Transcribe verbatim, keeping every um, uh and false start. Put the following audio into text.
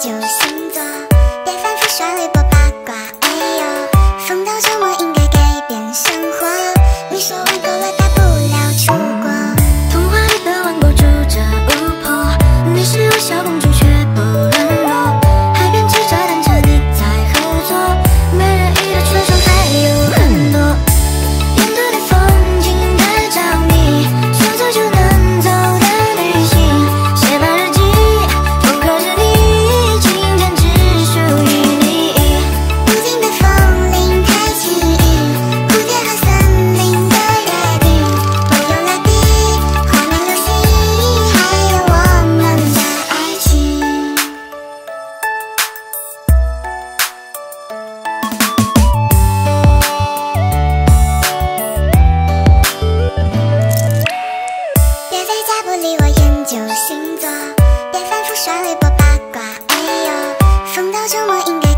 究星座，别反复刷微博八卦。哎呦，疯到周末应该改变生活。你说玩够了，大不了出国。童话里的王国住着巫婆，你是我小公主却不沦落。海边骑着单车你在合作，美人鱼的传说还有很多。沿途的风景带着你，说走就能走的旅行。写满日记，风刻着你，今天只属于你。无尽的风铃开启蝴蝶和森林的约定，我有了笔，画满流星，还有我们的爱情。别在家不理我研究星座，别反复刷微博八卦。哎呦，疯到周末应该